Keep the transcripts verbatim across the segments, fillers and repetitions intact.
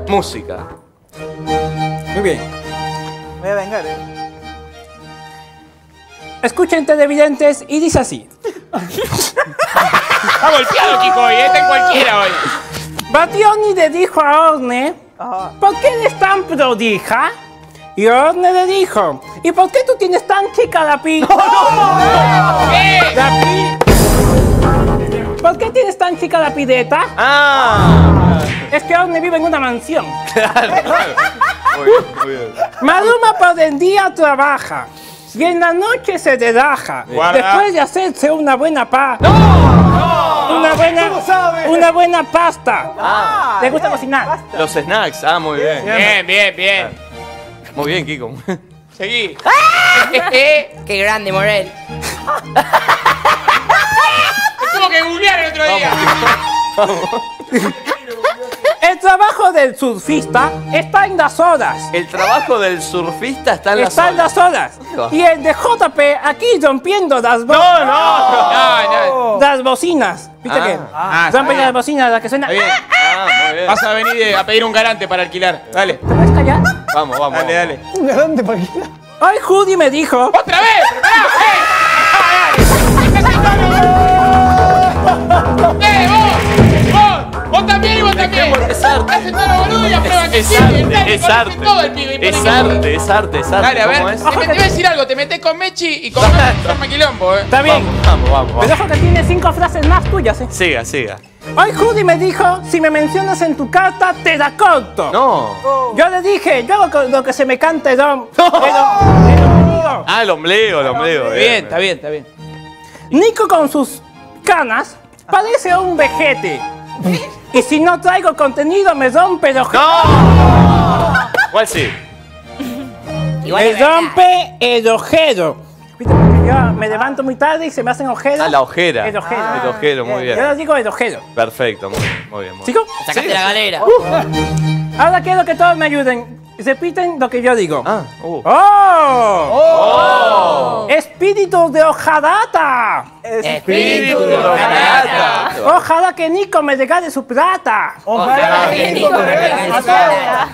Música. Muy bien. Me voy a vengar, eh. Escuchen, televidentes, y dice así. Está golpeado, Kiko, hoy, está en cualquiera hoy. Bationi le dijo a Orne, ¿por qué eres tan prodija? Y Orne le dijo, ¿y por qué tú tienes tan chica la pi? ¡No, no, no! ¿Qué? La pi... ¿Por qué tienes tan chica la pideta? ¡Ah! Es que Orne vive en una mansión. Claro, claro. Muy bien, muy bien. Maluma por el día trabaja y en la noche se relaja. Guarda. Después de hacerse una buena pa... ¡No! ¡No! Una buena, una buena pasta. Ah, ¿Le gusta cocinar? los snacks. Ah, muy bien. Bien, bien, bien. Muy bien, Kiko. Seguí. Qué grande, Morel. Es como que googlear el otro día. El trabajo del surfista está en las horas. El trabajo del surfista está en las Está en olas. las horas. Y el de J P aquí rompiendo las, bo No, no, no. No, no. las bocinas. ¿Viste Ah. qué? Ah, Rompen está las bocinas, las que suenan. bien. Ah, muy bien. Vas a venir eh, a pedir un garante para alquilar. Dale. ¿Te puedes callar? Vamos, vamos. Dale, dale. Un garante para aquí. Hoy Judy me dijo... ¡Otra vez! ¡Pará! ¡Eh! ¡Eh, vos! ¡Vos! ¡Vos también y vos también! Es arte. Hacen todo lo boludo y aprueban que Es sí. arte, Dale, es conoce arte. todo el pibe y Es pone que- arte, es arte, es arte. Dale, a ver. ¿Cómo Te, es? met- te voy a decir algo. Te metes con Mechi y con Mechi se arma quilombo, eh. Está bien. Vamos, vamos, vamos. Pero ojo que tiene cinco frases más tuyas, ¿eh? Siga, siga. Hoy Judy me dijo, si me mencionas en tu carta, te la corto. No. Yo le dije, yo hago con lo que se me cante don. No. El, el ombligo. Ah, el ombligo, el ombligo. Bien, está bien, está bien. Nico con sus canas parece un vejete. Y si no traigo contenido me rompe el ojete. ¡No! ¿Cuál sí? Igual Me es verdad. rompe el ojero. ¿Viste? Porque yo me levanto muy tarde y se me hacen ojeros. Ah, la ojera. El ojero. El ojero, muy Yo bien. les digo el ojero. Perfecto, muy bien, muy bien. Muy bien. ¿Chicos? Sacaste la galera. Ahora quiero que todos me ayuden. Repiten lo que yo digo. Ah, uh. ¡Oh! ¡Espíritu de hojarata! Espíritu de Hojarata. Ojalá que Nico me regale su plata. Ojalá que Nico me regale su plata.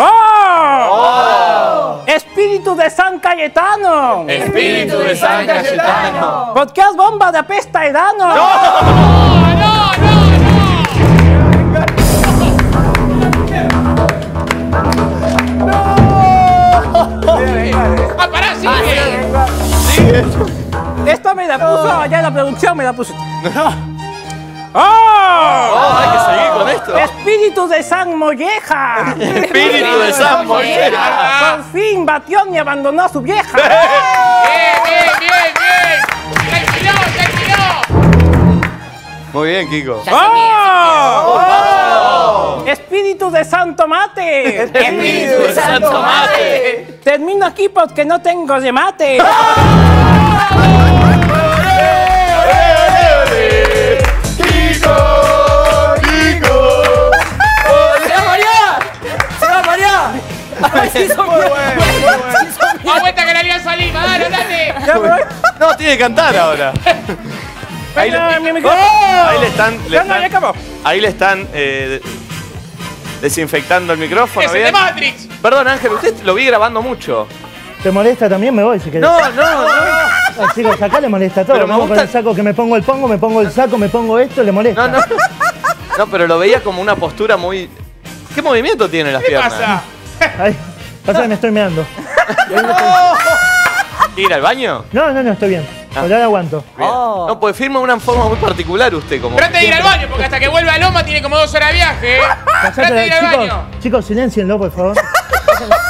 ¡Oh! ¡Espíritu de San Cayetano! Espíritu de San Cayetano. ¿Por qué has bomba de apesta edano? ¡No, no, no! ¡Ah, pará, sigue! Esto me la puso allá en la producción, me la puso. ¡Oh! Oh, hay que seguir con esto. ¡Espíritu de San Molleja! Espíritu de San Molleja. Por fin Batión y abandonó a su vieja. ¡Bien, bien, bien, bien! ¡Tranquilo, tranquilo! Muy bien, Kiko. Ya se mide, ¡Oh! ¡Espíritu de San Tomate! Espíritu de San Tomate. Termino aquí porque no tengo remate. Kiko, Kiko. ¡Se va a marear! ¡Se va a marear! ¡Así son muy ¡Da vuelta que la Alianza Lima! ¡Dale, andate! Ya me voy. No, tiene que cantar ahora. Ahí le, Venga, mi micrófono. ahí le están, le Ya no, ya están, acabó. ahí le están eh, desinfectando el micrófono. ¡Es el de ¿bien? Matrix! Perdón, Ángel, usted lo vi grabando mucho. ¿Te molesta también? Me voy si querés. No, no, no. Ah, chicos, acá le molesta todo. Pero me Vamos con gusta- el saco que me pongo el pongo, me pongo el saco, me pongo esto, le molesta. No, no. No, pero lo veía como una postura muy. ¿Qué movimiento tiene las ¿Qué piernas? pasa? Ay, pasa que me estoy meando. ¿Ir al baño? No, no, no, estoy bien. Ah. Por ahora aguanto. Bien. No, pues firma de una forma muy particular usted, como. Pero antes de ir al baño, porque hasta que vuelva a Loma tiene como dos horas de viaje, ¿eh? Pasate Trate de ir la- al chicos, baño. chicos, siléncienlo, por favor.